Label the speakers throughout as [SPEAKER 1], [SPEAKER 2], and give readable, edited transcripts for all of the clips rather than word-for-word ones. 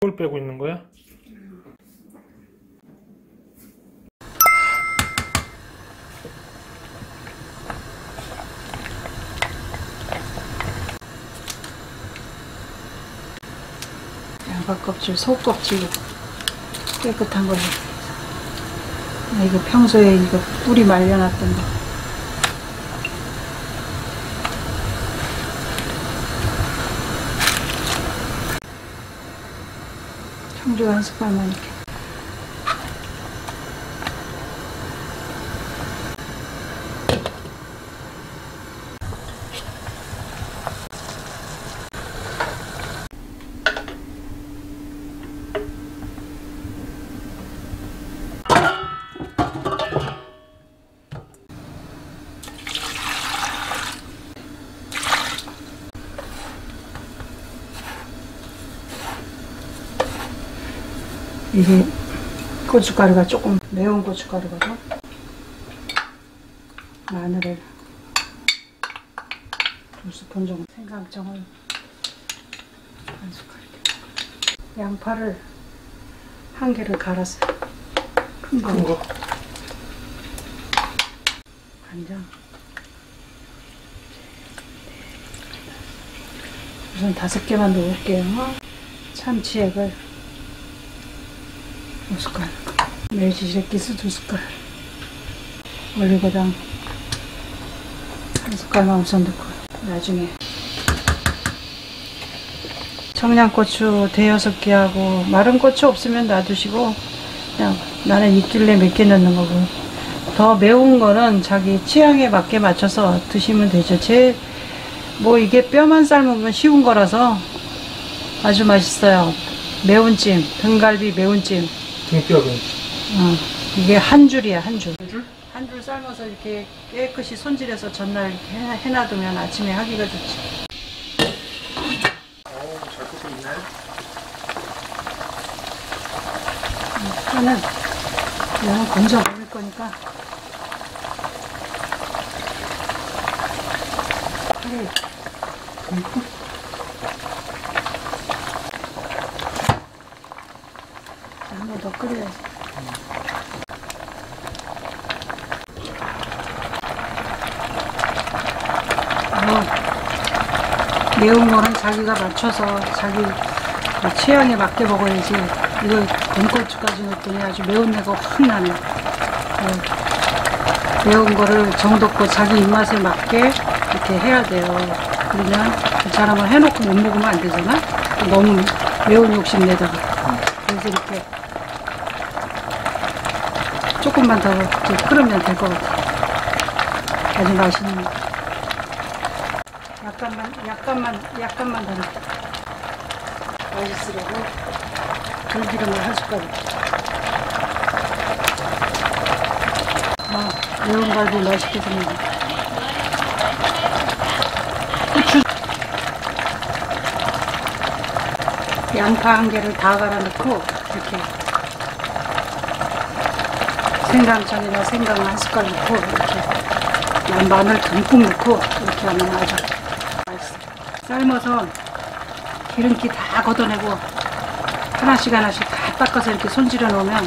[SPEAKER 1] 뭘 빼고 있는 거야?
[SPEAKER 2] 양파 껍질, 속 껍질 깨끗한 걸로. 이거 평소에 이거 뿌리 말려놨던 거. 청주 한 숟갈만 이렇게. 이게 고춧가루가 조금 매운 고춧가루거든. 마늘을 2스푼 정도, 생강청을 1숟갈, 양파를 1개를 갈았어요. 큰 거. 간장 우선 5개만 넣을게요. 참치액을 5숟갈, 멸치새끼스 2숟갈, 올리고당 1숟갈만 우선 넣고, 나중에 청양고추 5-6개하고 마른 고추 없으면 놔두시고, 그냥 나는 있길래 몇 개 넣는 거고, 더 매운 거는 자기 취향에 맞게 맞춰서 드시면 되죠. 뭐 이게 뼈만 삶으면 쉬운 거라서 아주 맛있어요. 매운찜, 등갈비 매운찜.
[SPEAKER 1] 등뼈는?
[SPEAKER 2] 이게 한 줄이야, 한 줄. 한 줄 삶아서 이렇게 깨끗이 손질해서 전날 이렇게 해놔두면 아침에 하기가 좋지.
[SPEAKER 1] 잘 끓고 있네.
[SPEAKER 2] 파는 그냥 건져 먹을 거니까. 파를 넣고. 한 번 더 끓여야지. 매운 거는 자기가 맞춰서 자기 취향에 맞게 먹어야지. 이거 돈고추까지 넣었더니 아주 매운 내가 확 나네. 매운 거를 정도껏 자기 입맛에 맞게 이렇게 해야 돼요. 그러면 그 사람은 해놓고 못 먹으면 안 되잖아. 너무 매운 욕심 내다가. 그래서 이렇게 조금만 더 끓으면 될 것 같아. 아주 맛있는. 약간만 더 넣을게. 맛있으려고 들기름을 1숟갈. 매운 갈비 맛있게 생겼네. 고추. 양파 1개를 다 갈아 넣고, 이렇게 생강청이나 생강 1숟갈 넣고, 이렇게 마늘 듬뿍 넣고, 이렇게 하면 아주 맛있어. 삶아서 기름기 다 걷어내고 하나씩 다 닦아서 이렇게 손질해 놓으면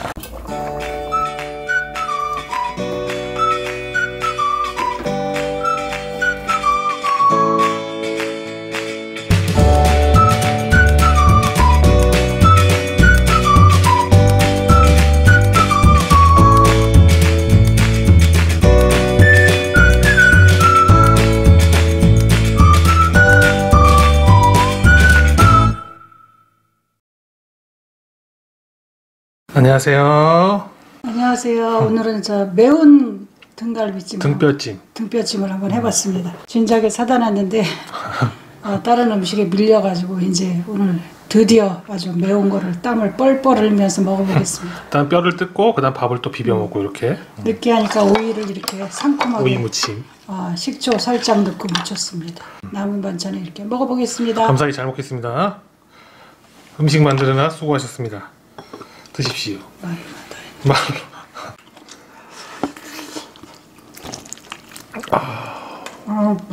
[SPEAKER 1] 안녕하세요.
[SPEAKER 2] 안녕하세요. 오늘은 저 매운 등갈비찜, 등뼈찜을 한번 해봤습니다. 진작에 사다 놨는데 다른 음식에 밀려가지고 이제 오늘 드디어 아주 매운 거를 땀을 뻘뻘 흘리면서 먹어보겠습니다.
[SPEAKER 1] 일단 뼈를 뜯고 그다음 밥을 또 비벼 먹고 이렇게.
[SPEAKER 2] 느끼하니까 오이를 이렇게 상큼하게,
[SPEAKER 1] 오이 무침.
[SPEAKER 2] 식초 살짝 넣고 무쳤습니다. 남은 반찬을 이렇게 먹어보겠습니다.
[SPEAKER 1] 감사히 잘 먹겠습니다. 음식 만드느라 수고하셨습니다. 드십시오. 말로.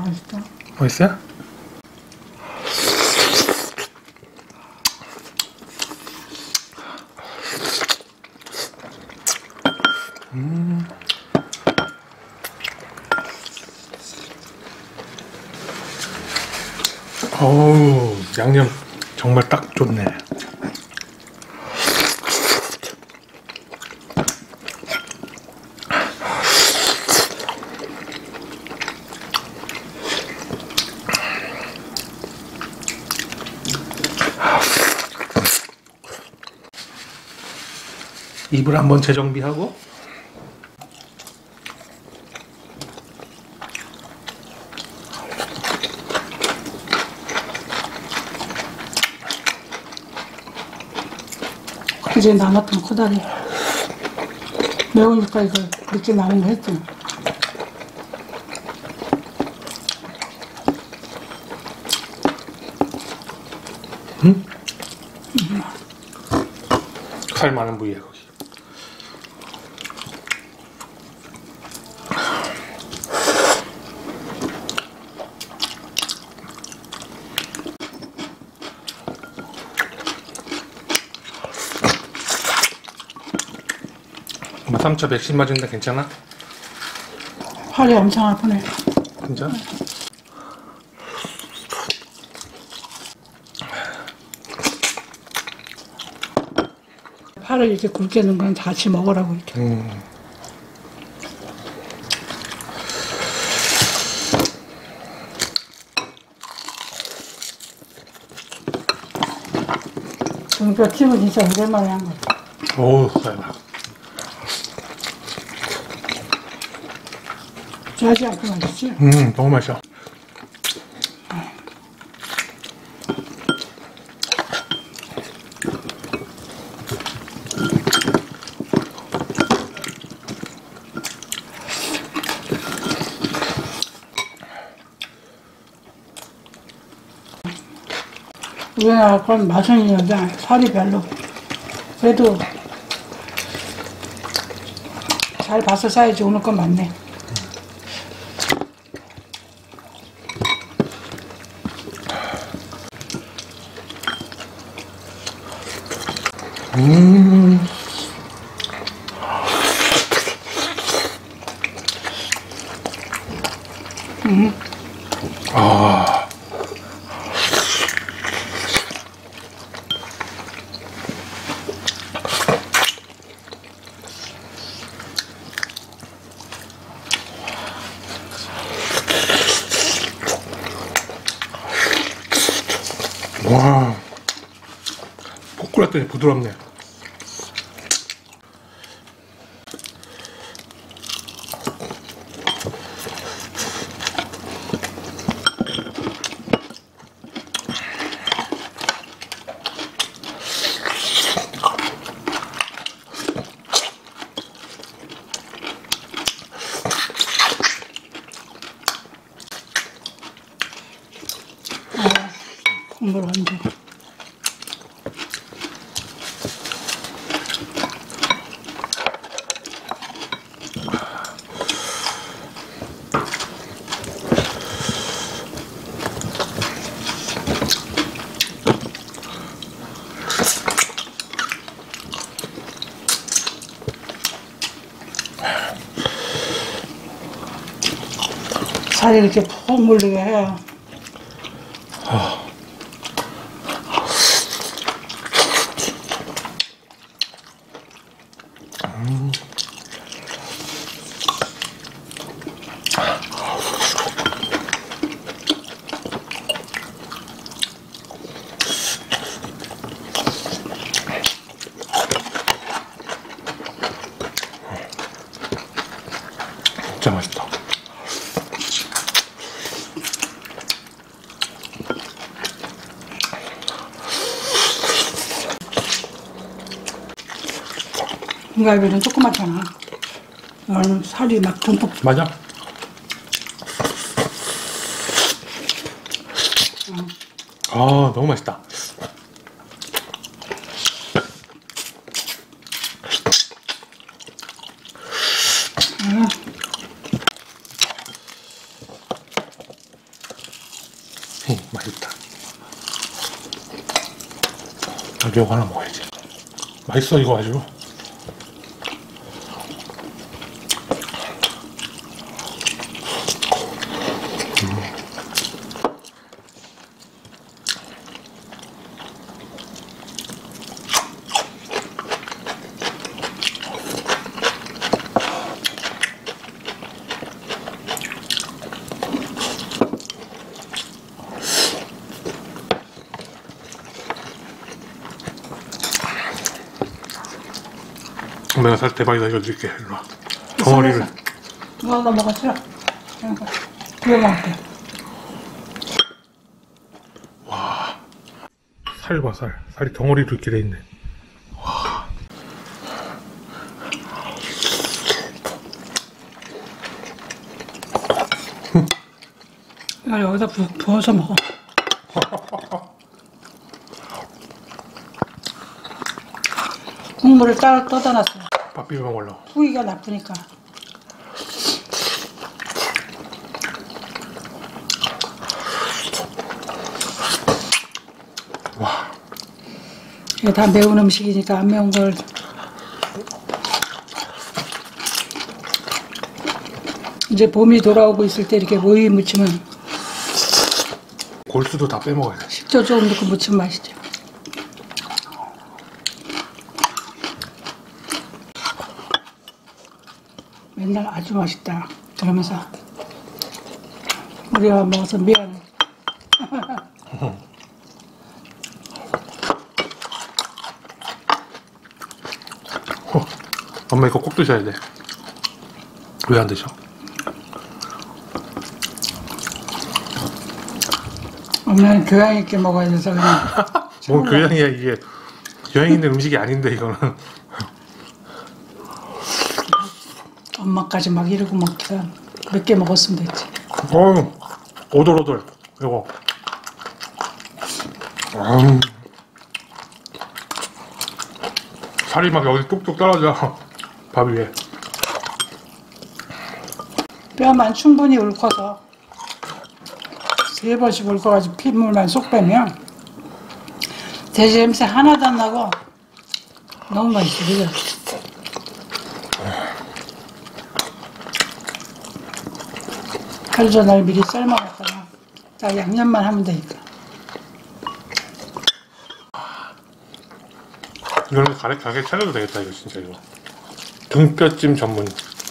[SPEAKER 2] 맛있다.
[SPEAKER 1] 맛있어요? 어우, 양념 정말 딱 좋네. 입을 한번 재정비하고
[SPEAKER 2] 이제 남았던 코다리 매우니까 이거 늦게 나온 거 했죠.
[SPEAKER 1] 살 많은 부위에 거기. 엄마 3차 백신 맞은데 괜찮아?
[SPEAKER 2] 팔이 엄청 아프네.
[SPEAKER 1] 진짜?
[SPEAKER 2] 팔을 이렇게 굵게 넣은 건 같이 먹으라고 이렇게. 등뼈 튀면 진짜 오랜만에 한 거야.
[SPEAKER 1] 오우, 쌀나.
[SPEAKER 2] 짜지 않고 맛있지?
[SPEAKER 1] 너무 맛있어.
[SPEAKER 2] 우리나라 건 맛은 있는데 살이 별로. 그래도 잘 봐서 사야지. 오늘 건 많네.
[SPEAKER 1] 아. 와, 포크랬더니 부드럽네.
[SPEAKER 2] 국물 완전. 살이 이렇게 푹 물리게 해야.
[SPEAKER 1] 진짜 맛있다.
[SPEAKER 2] 등갈비는 조그맣잖아. 나는 살이 막 듬뿍.
[SPEAKER 1] 맞아? 아, 너무 맛있다. 맛있다. 나도 이거 하나 먹어야지. 맛있어, 이거 아주. 내가 살 대박이다. 이거 드릴게. 일로 와. 덩어리를.
[SPEAKER 2] 누가 먹었죠? 그거 먹을게.
[SPEAKER 1] 살 봐, 살. 살이 덩어리로 이렇게 돼 있네.
[SPEAKER 2] 이걸 여기다 부어서 먹어. 국물을 따로 떠다놨어.
[SPEAKER 1] 밥 비벼 먹으려고.
[SPEAKER 2] 후기가 나쁘니까.
[SPEAKER 1] 와.
[SPEAKER 2] 이게 다 매운 음식이니까 안 매운 걸. 이제 봄이 돌아오고 있을 때 이렇게 모이 무치면
[SPEAKER 1] 골수도 다 빼먹어야 돼.
[SPEAKER 2] 식초 조금 넣고 무치면 맛있죠. 맨날 아주 맛있다 그러면서 우리가 먹어서 미안해.
[SPEAKER 1] 엄마 이거 꼭 드셔야 돼. 왜 안 드셔?
[SPEAKER 2] 엄마는 교양 있게 먹어야 돼서 그냥.
[SPEAKER 1] 뭐 교양이야 이게. 교양 있는 음식이 아닌데 이거는.
[SPEAKER 2] 엄마까지 막 이러고 먹기가 몇 개 먹었으면 됐지.
[SPEAKER 1] 어우, 오돌오돌. 이거. 살이 막 여기 뚝뚝 떨어져. 밥 위에.
[SPEAKER 2] 뼈만 충분히 읊어서 3번씩 읊어가지고 핏물만 쏙 빼면 돼지 냄새 하나도 안 나고 너무 맛있어. 그죠? 하루 전날 미리 삶아놨다가 딱 양념만 하면 되니까.
[SPEAKER 1] 이거는 가게 차려도 되겠다 이거 진짜 이거. 등뼈찜 전문.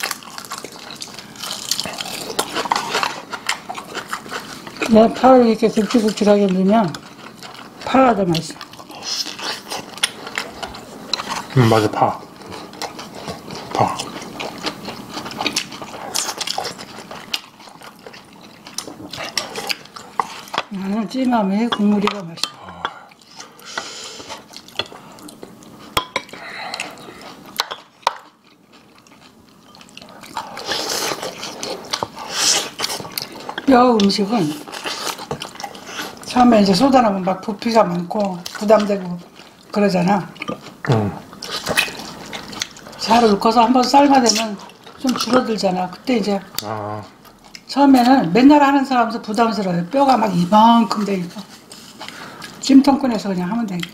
[SPEAKER 2] 그냥 파를 이렇게 굵직굵직하게 넣으면 파가 더 맛있어.
[SPEAKER 1] 맞아. 파.
[SPEAKER 2] 나는 찜하면 국물이 더 맛있어. 뼈 음식은 처음에 이제 쏟아놓으면 막 부피가 많고 부담되고 그러잖아. 잘 읊어서 한번 삶아대면 좀 줄어들잖아. 그때 이제 처음에는 맨날 하는 사람도 부담스러워요. 뼈가 막 이만큼 되니까 찜통 꺼내서 그냥 하면 돼.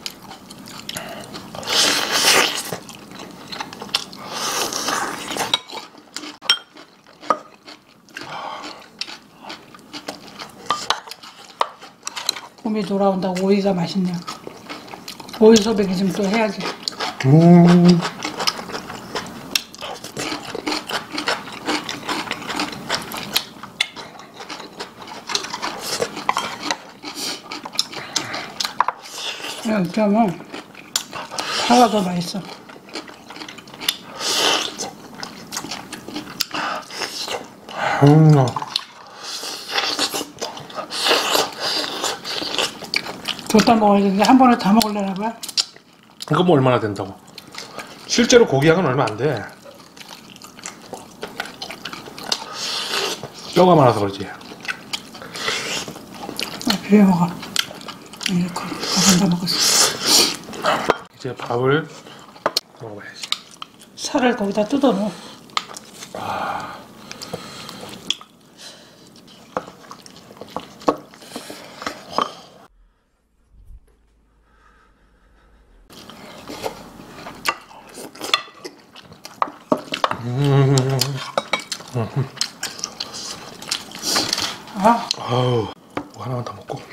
[SPEAKER 2] 봄이 돌아온다고 오이가 맛있네요. 오이 소백이 좀 또 해야지. 이렇게 하면 파가 더 맛있어. 줬다 먹어야 되는데 한 번에 다 먹으려나 봐.
[SPEAKER 1] 이거 뭐 얼마나 된다고? 실제로 고기 양은 얼마 안 돼. 뼈가 많아서 그러지.
[SPEAKER 2] 비벼 먹어. 이렇게 밥은 다 먹었어.
[SPEAKER 1] 이제 밥을 먹어봐야지.
[SPEAKER 2] 살을 거기다 뜯어 넣어.
[SPEAKER 1] 아우, 뭐 하나만 더 먹고.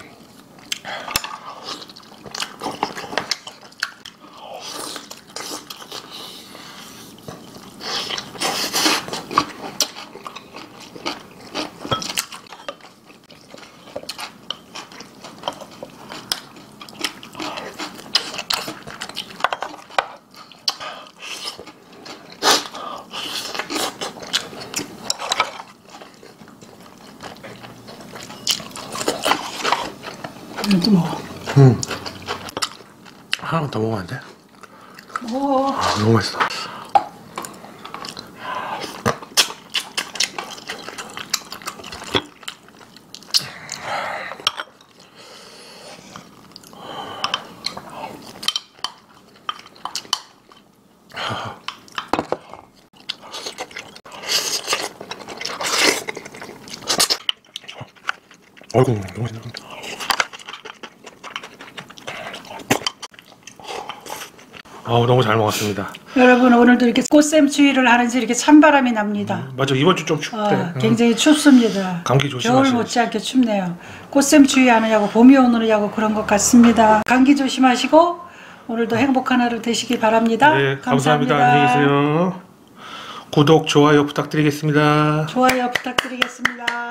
[SPEAKER 2] 하나만 더 먹어.
[SPEAKER 1] 하나만 더 먹으면 안 돼?
[SPEAKER 2] 먹어.
[SPEAKER 1] 아, 너무 맛있어. 어이구, 너무 맛있네. 너무 잘 먹었습니다.
[SPEAKER 2] 여러분 오늘도 이렇게 꽃샘추위를 하는지 이렇게 찬바람이 납니다.
[SPEAKER 1] 맞아, 이번 주 좀 춥대.
[SPEAKER 2] 굉장히 춥습니다.
[SPEAKER 1] 감기 조심하세요.
[SPEAKER 2] 겨울 못지않게 춥네요. 꽃샘추위 하느냐고 봄이 오느냐고 그런 것 같습니다. 감기 조심하시고 오늘도 행복한 하루 되시기 바랍니다.
[SPEAKER 1] 네, 감사합니다. 안녕히 계세요. 구독, 좋아요 부탁드리겠습니다.
[SPEAKER 2] 좋아요 부탁드리겠습니다.